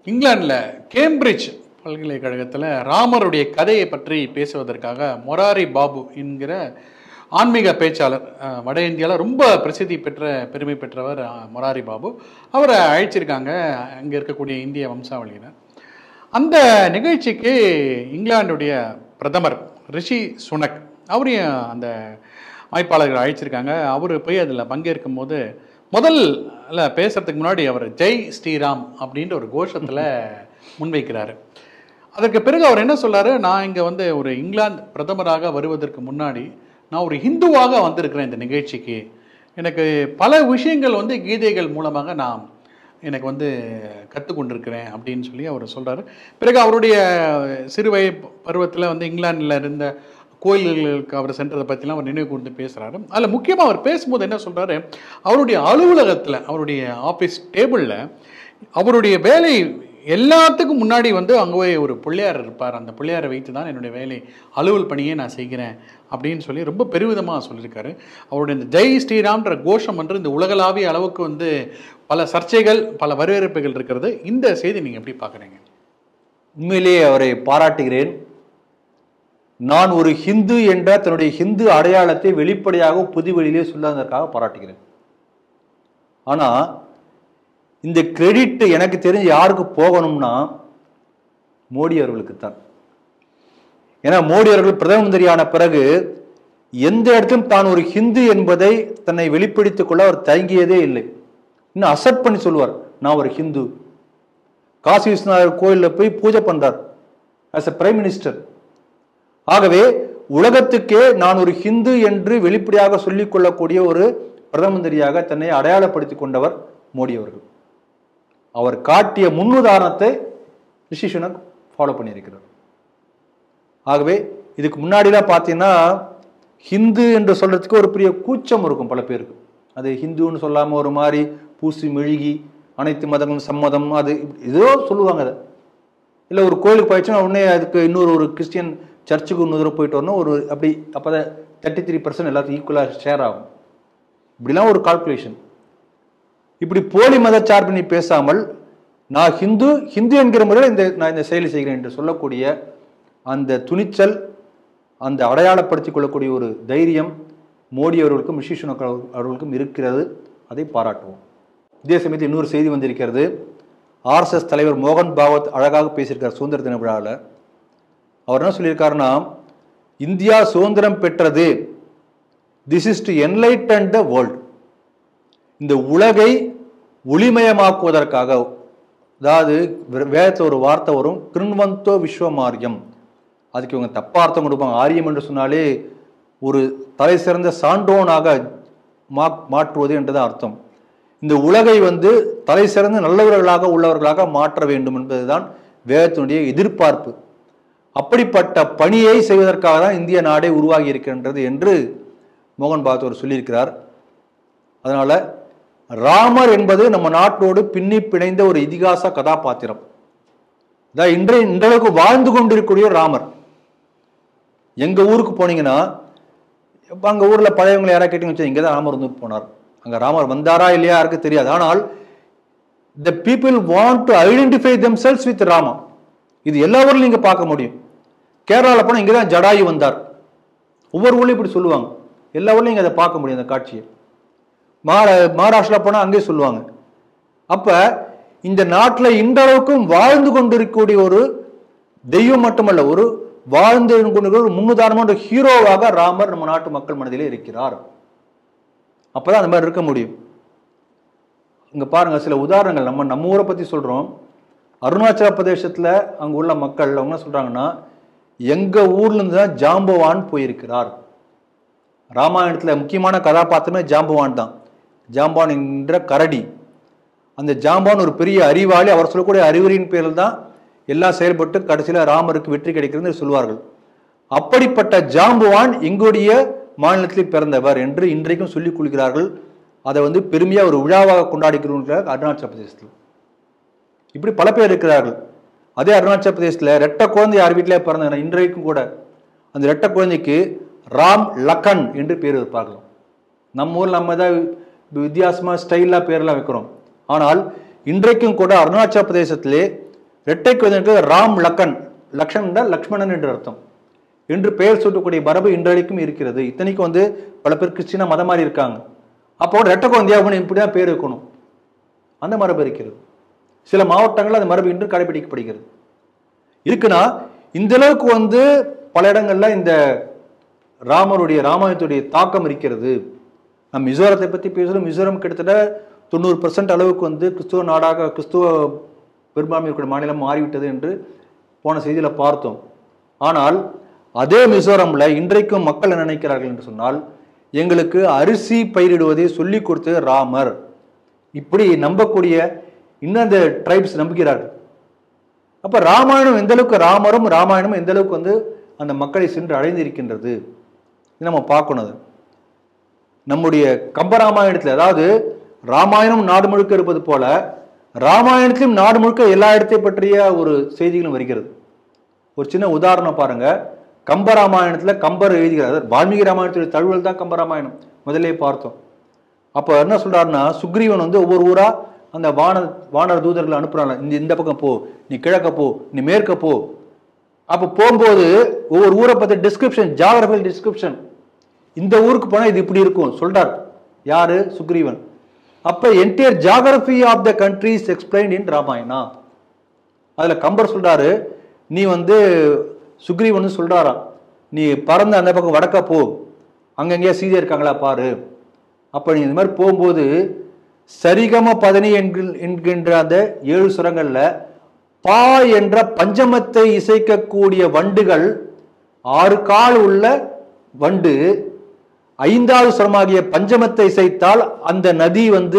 இங்கிலாந்தில் கேம்பிரிட்ஜ் பல்கலைக்கழகத்தில் ராமருடைய கதையை பற்றி பேசுவதற்காக மொராரி பாபு என்கிற ஆன்மீக பேச்சாளர், வட இந்தியாவில் ரொம்ப பிரசித்தி பெற்ற பெருமை பெற்றவர் மொராரி பாபு. அவரை அழைச்சிருக்காங்க அங்கே இருக்கக்கூடிய இந்திய வம்சாவளியினர். அந்த நிகழ்ச்சிக்கு இங்கிலாந்துடைய பிரதமர் ரிஷி சுனக் அவரையும் அந்த அமைப்பாளர்கள் அழைச்சிருக்காங்க. அவர் போய் அதில் பங்கேற்கும் போது முதல்ல பேசுறதுக்கு முன்னாடி அவர் ஜெய் ஸ்ரீராம் அப்படின்ற ஒரு கோஷத்தில் முன்வைக்கிறாரு. அதற்கு பிறகு அவர் என்ன சொல்றாரு, நான் இங்கே வந்து ஒரு இங்கிலாந்து பிரதமராக வருவதற்கு முன்னாடி நான் ஒரு ஹிந்துவாக வந்திருக்கிறேன் இந்த நிகழ்ச்சிக்கு. எனக்கு பல விஷயங்கள் வந்து கீதைகள் மூலமாக நான் எனக்கு வந்து கற்றுக்கொண்டிருக்கிறேன் அப்படின்னு சொல்லி அவர் சொல்கிறாரு. பிறகு அவருடைய சிறுவய பருவத்தில் வந்து இங்கிலாந்தில் இருந்த கோயில்களுக்கு அவர் சென்றதை பற்றிலாம் அவர் நினைவு கூர்ந்து பேசுகிறாரு. அதில் முக்கியமாக அவர் பேசும்போது என்ன சொல்கிறாரு, அவருடைய அலுவலகத்தில் அவருடைய ஆஃபீஸ் டேபிளில் அவருடைய வேலை எல்லாத்துக்கும் முன்னாடி வந்து அங்கே ஒரு பிள்ளையார் இருப்பார். அந்த பிள்ளையாரை வைத்து தான் என்னுடைய வேலை அலுவல் பணியை நான் செய்கிறேன் அப்படின்னு சொல்லி ரொம்ப பெருமிதமாக சொல்லியிருக்காரு. அவருடைய இந்த ஜெய் ஸ்ரீராம்ன்ற கோஷம் வந்து இந்த உலகளாவிய அளவுக்கு வந்து பல சர்ச்சைகள் பல வரவேற்புகள் இருக்கிறது. இந்த செய்தி நீங்கள் எப்படி பார்க்குறீங்க? உண்மையிலேயே அவரை பாராட்டுகிறேன். நான் ஒரு ஹிந்து என்ற தன்னுடைய ஹிந்து அடையாளத்தை வெளிப்படையாக புதுவெளியிலே சொல்லாததற்காக பாராட்டுகிறேன். ஆனால் இந்த கிரெடிட் எனக்கு தெரிஞ்சு யாருக்கு போகணும்னா மோடி அவர்களுக்குத்தான். ஏன்னா மோடி அவர்கள் பிரதம மந்திரியான பிறகு எந்த இடத்திலும் தான் ஒரு ஹிந்து என்பதை தன்னை வெளிப்படுத்திக் கொள்ள அவர் தயங்கியதே இல்லை. இன்னும் அசெப்ட் பண்ணி சொல்லுவார், நான் ஒரு ஹிந்து. காசி விஸ்வநாதர் கோயிலில் போய் பூஜை பண்றார் ஆஸ் எ பிரைம் மினிஸ்டர். ஆகவே உலகத்துக்கே நான் ஒரு ஹிந்து என்று வெளிப்படையாக சொல்லிக் கொள்ளக்கூடிய ஒரு பிரதம மந்திரியாக தன்னை அடையாளப்படுத்திக் கொண்டவர் மோடி அவர்கள். அவர் காட்டிய முன்னுதாரணத்தை ரிஷி சுனக் ஃபாலோ பண்ணியிருக்கிறார். ஆகவே இதுக்கு முன்னாடிலாம் பார்த்தீங்கன்னா ஹிந்து என்று சொல்றதுக்கு ஒரு பெரிய கூச்சம் இருக்கும் பல பேருக்கு. அது ஹிந்துன்னு சொல்லாமல் ஒரு மாதிரி பூசி மெழுகி அனைத்து மதங்களும் சம்மதம் அது ஏதோ சொல்லுவாங்க. அதை இல்லை ஒரு கோயிலுக்கு போயிடுச்சுன்னா உடனே அதுக்கு இன்னொரு ஒரு கிறிஸ்டியன் சர்ச்சுக்கு இன்னொரு தடவை போயிட்டு வரணும் ஒரு அப்படி அப்போ தான் 33% எல்லாத்துக்கும் ஈக்குவலாக ஷேர் ஆகும். இப்படிலாம் ஒரு கால்குலேஷன். இப்படி போலி மதச்சார்பினை பேசாமல் நான் ஹிந்து ஹிந்து என்கிற முறையில் நான் இந்த செயலை செய்கிறேன் என்று சொல்லக்கூடிய அந்த துணிச்சல், அந்த அடையாளப்படுத்திக் கொள்ளக்கூடிய ஒரு தைரியம் மோடி அவர்களுக்கும் ரிஷி சுனக் அவர்களுக்கும் இருக்கிறது. அதை பாராட்டுவோம். இதே சமயத்தில் இன்னொரு செய்தி வந்திருக்கிறது. RSS தலைவர் மோகன் பாகவத் அழகாக பேசியிருக்கார் சுதந்திர தின விழாவில். அவர் என்ன சொல்லியிருக்காருன்னா, இந்தியா சுதந்திரம் பெற்றது, this is to enlighten the world. இந்த உலகை ஒளிமயமாக்குவதற்காக, அதாவது வேதத்தில் ஒரு வார்த்தை வரும், கிருண்வந்தோ விஸ்வமாரியம். அதுக்கு இவங்க தப்பா அர்த்தம் கொடுப்பாங்க. ஆரியம் என்று சொன்னாலே ஒரு தலை சிறந்த சான்றோனாக மாற்றுவது என்றுதான் அர்த்தம். இந்த உலகை வந்து தலை சிறந்த நல்லவர்களாக உள்ளவர்களாக மாற்ற வேண்டும் என்பதுதான் வேதத்தினுடைய எதிர்பார்ப்பு. அப்படிப்பட்ட பணியை செய்வதற்காக தான் இந்திய நாடே உருவாகி இருக்கின்றது என்று மோகன் பாகவத் அவர் சொல்லியிருக்கிறார். அதனால ராமர் என்பது நம்ம நாட்டோடு பின்னி பிணைந்த ஒரு இதிகாச கதாபாத்திரம். இன்றளவுக்கு வாழ்ந்து கொண்டிருக்கக்கூடிய ராமர். எங்க ஊருக்கு போனீங்கன்னா அங்க ஊர்ல பழையவங்களை யாராவது கேட்டீங்கன்னு இங்கதான் ராமர் வந்து போனார். அங்க ராமர் வந்தாரா இல்லையா யாருக்கு தெரியாது. ஆனால் the people want to identify themselves with Rama. இது எல்லா ஊர்லையும் நீங்க பார்க்க முடியும். கேரளாவில் போனால் இங்கதான் ஜடாயு வந்தார். ஒவ்வொரு ஊர்லையும் இப்படி சொல்லுவாங்க. எல்லா ஊர்லையும் இங்க அதை பார்க்க முடியும் அந்த காட்சியை. மகாராஷ்டிரா போனால் அங்கே சொல்லுவாங்க. அப்ப இந்த நாட்டில் இன்றளவுக்கும் வாழ்ந்து கொண்டிருக்கக்கூடிய ஒரு தெய்வம் மட்டுமல்ல, ஒரு வாழ்ந்து கொண்டிருக்கிற ஒரு முன்னுதாரணமான ஒரு ஹீரோவாக ராமர் நம்ம நாட்டு மக்கள் மனதிலே இருக்கிறார். அப்பதான் அந்த மாதிரி இருக்க முடியும். இங்க பாருங்க சில உதாரணங்கள். நம்ம ஊரை பத்தி சொல்றோம். அருணாச்சல பிரதேசத்துல அங்க உள்ள மக்கள் அவங்க என்ன சொல்றாங்கன்னா, எங்க ஊர்ல இருந்து தான் ஜாம்பவான் போயிருக்கிறார். ராமாயணத்துல முக்கியமான கதாபாத்திரமே ஜாம்பவான் தான். ஜாம்பவான் என்ற கரடி. அந்த ஜாம்பவான் ஒரு பெரிய அறிவாளி. அவர் சொல்லக்கூடிய அறிவுரையின் பேரில் தான் எல்லாம் செயல்பட்டு கடைசியில ராமருக்கு வெற்றி கிடைக்கிறது சொல்வார்கள். அப்படிப்பட்ட ஜாம்பவான் எங்களுடைய மாநிலத்தில் பிறந்தவர் என்று இன்றைக்கும் சொல்லிக் கொள்கிறார்கள். அதை வந்து பெருமையா ஒரு விழாவாக கொண்டாடிக்கிறோம் அருணாச்சல பிரதேசத்தில். இப்படி பல பேர் இருக்கிறார்கள். அதே அருணாச்சல பிரதேசத்தில் ரெட்டை குழந்தை யார் வீட்டிலே பிறந்த இன்றைக்கும் கூட அந்த ரெட்டை குழந்தைக்கு ராம் லக்கன் என்று பேர் வைப்பார்கள். நம்ம ஊரில் நம்ம ஏதாவது வித்தியாசமா ஸ்டைலா பேரெல்லாம் வைக்கிறோம். ஆனால் இன்றைக்கும் கூட அருணாச்சல பிரதேசத்திலே இரட்டை குழந்தைகளுக்கு ராம் லக்கன், லக்ஷன் என்றால் லக்ஷ்மணன் என்று அர்த்தம் என்று பெயர் சூட்டக்கூடிய மரபு இன்றைக்கும் இருக்கிறது. இத்தனைக்கும் பல பேர் கிறிஸ்டினா மதம் மாறி இருக்காங்க. அப்போ ரெட்டை குழந்தையா இப்படிதான் பேர் இருக்கணும், அந்த மரபு இருக்கிறது. சில மாவட்டங்களில் அந்த மரபு இன்று கடைபிடிக்கப்படுகிறது. இருக்குன்னா இந்த அளவுக்கு பல இடங்கள்ல இந்த ராமாயணத்துடைய தாக்கம் இருக்கிறது. நம்ம மிசோரத்தை பத்தி பேசுறோம். மிசோரம் கிட்டத்தட்ட 90% அளவுக்கு கிறிஸ்துவ நாடாக, கிறிஸ்துவ பெரும்பான்மை இருக்கிற மாநிலம் மாறிவிட்டது என்று போன செய்தியில பார்த்தோம். ஆனால் அதே மிசோரம்ல இன்றைக்கும் மக்கள் என்ன நினைக்கிறார்கள் என்று சொன்னால், எங்களுக்கு அரிசி பயிரிடுவதை சொல்லி கொடுத்தது ராமர், இப்படி நம்பக்கூடிய இன்னும் அந்த ட்ரைப்ஸ் நம்புகிறார்கள். அப்ப ராமாயணம் எந்த அளவுக்கு, ராமாயணமும் எந்த அளவுக்கு அந்த மக்களை சென்று அடைந்திருக்கின்றது நம்ம பார்க்கணும். நம்முடைய கம்பராமாயணத்தில், அதாவது ராமாயணம் நாடு முழுக்க இருப்பது போல ராமாயணத்திலும் நாடு முழுக்க எல்லா இடத்தை பற்றிய ஒரு செய்திகளும் வருகிறது. ஒரு சின்ன உதாரணம் பாருங்க. கம்பராமாயணத்துல கம்பர் எழுதுகிறார். வால்மீகி ராமாயணத்துடைய தழுவல் தான் கம்பராமாயணம், முதலே பார்த்தோம். அப்ப என்ன சொல்றாருன்னா, சுக்ரீவன் ஒவ்வொரு ஊரா அந்த வானர தூதர்களை அனுப்புறாங்க. இந்த பக்கம் போ, நீ கிழக்க போ, நீ மேற்க போ. அப்ப போகும்போது ஒவ்வொரு ஊரை பத்தி டிஸ்கிரிப்ஷன், ஜியோகிராபிக்கல் டிஸ்கிரிப்ஷன், இந்த ஊருக்கு போனா இது இப்படி இருக்கும் சொல்றார். யாரு? சுக்ரீவன். அப்ப entire geography of the country is explained in Ramayana. அதுல கம்பர் சொல்றாரு, நீ சுக்ரீவன் சொல்றாராம், நீ பறந்து அந்த பக்கம் வடக்க போ, அங்கங்கேயா சீதை இருக்காங்களா பாரு. அப்ப நீ இந்த மாதிரி போகும்போது சரிகம பதனி என்கின்ற அந்த 7 சுரங்கள்ல பா என்ற பஞ்சமத்தை இசைக்கக்கூடிய வண்டுகள், 6 கால் உள்ள வண்டு 5வது சுரமாகிய பஞ்சமத்தை இசைத்தால் அந்த நதி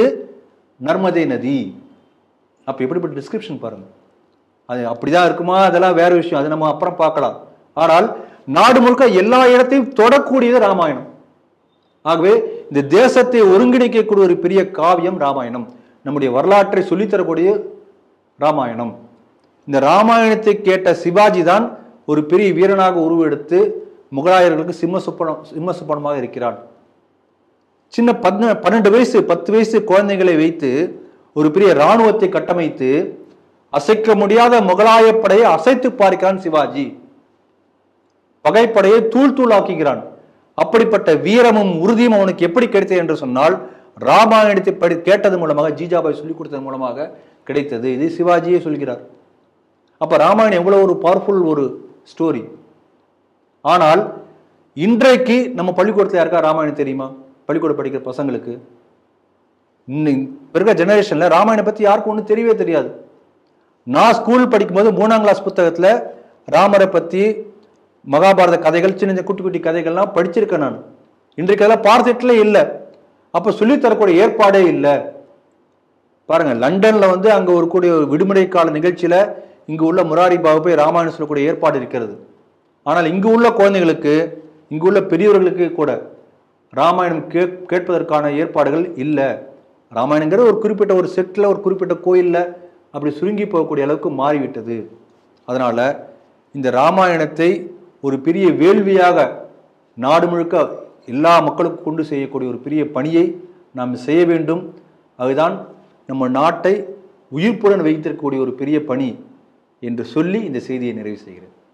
நர்மதை நதி. அப்ப எப்படிப்பட்ட டிஸ்கிரிப்ஷன் பாருங்க. அது அப்படிதான் இருக்குமா, அதெல்லாம் வேற விஷயம், அது நம்ம அப்புறம் பார்க்கலாம். ஆனால் நாடு முழுக்க எல்லா இடத்தையும் தொடக்கூடியது ராமாயணம். ஆகவே இந்த தேசத்தை ஒருங்கிணைக்கக்கூடிய ஒரு பெரிய காவியம் ராமாயணம். நம்முடைய வரலாற்றை சொல்லித்தரக்கூடிய ராமாயணம். இந்த ராமாயணத்தை கேட்ட சிவாஜி தான் ஒரு பெரிய வீரனாக உருவெடுத்து முகலாயர்களுக்கு சிம்மசுப்பனமாக இருக்கிறான். சின்ன 12 வயசு 10 வயசு குழந்தைகளை வைத்து ஒரு பெரிய இராணுவத்தை கட்டமைத்து அசைக்க முடியாத முகலாய படையை அசைத்து பார்க்கிறான் சிவாஜி. பகைப்படையை தூள் தூள் ஆக்குகிறான். அப்படிப்பட்ட வீரமும் உறுதியும் அவனுக்கு எப்படி கிடைத்தது என்று சொன்னால், ராமாயணத்தை கேட்டது மூலமாக, ஜிஜாபாய் சொல்லிக் கொடுத்தது மூலமாக கிடைத்தது. இது சிவாஜியே சொல்கிறார். அப்ப ராமாயணம் எவ்வளவு ஒரு பவர்ஃபுல் ஒரு ஸ்டோரி. ஆனால் இன்றைக்கு நம்ம பள்ளிக்கூடத்தில் யாருக்கா ராமாயணம் தெரியுமா? பள்ளிக்கூடம் படிக்கிற பசங்களுக்கு பிறகு ஜெனரேஷன்ல ராமாயணம் பத்தி யாருக்கும் ஒன்றும் தெரியவே தெரியாது. நான் ஸ்கூல் படிக்கும்போது 3ஆம் கிளாஸ் புத்தகத்துல ராமரை பத்தி மகாபாரத கதைகள், சின்ன குட்டி குட்டி கதைகள்லாம் படிச்சிருக்கேன் நான். இன்றைக்கு அதெல்லாம் பார்த்துட்டுல இல்லை. அப்ப சொல்லித்தரக்கூடிய ஏற்பாடே இல்லை. பாருங்க, லண்டன்ல அங்க ஒரு கூடிய விடுமுறை கால நிகழ்ச்சியில இங்கு உள்ள முராரி பாபு போய் ராமாயணம் சொல்லக்கூடிய ஏற்பாடு இருக்கிறது. ஆனால் இங்கு உள்ள குழந்தைகளுக்கு, இங்கு உள்ள பெரியவர்களுக்கு கூட ராமாயணம் கேட்பதற்கான ஏற்பாடுகள் இல்லை. ராமாயணங்கிறது ஒரு குறிப்பிட்ட ஒரு செட்ல, ஒரு குறிப்பிட்ட கோயில்ல அப்படி சுருங்கி போகக்கூடிய அளவுக்கு மாறிவிட்டது. அதனால இந்த ராமாயணத்தை ஒரு பெரிய வேள்வியாக நாடு முழுக்க எல்லா மக்களுக்கும் கொண்டு செய்யக்கூடிய ஒரு பெரிய பணியை நாம் செய்ய வேண்டும். அதுதான் நம்ம நாட்டை உயிர்ப்புடன் வைத்திருக்கக்கூடிய ஒரு பெரிய பணி என்று சொல்லி இந்த செய்தியை நிறைவு செய்கிறேன்.